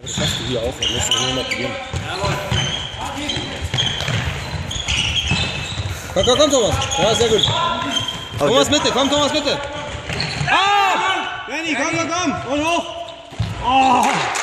Das schaffst du hier auch, dann musst du nur mal probieren. Komm, Thomas. Ja, sehr gut. Okay. Thomas, Mitte, komm, Thomas, Mitte. Benni, komm! Und hoch! Oh!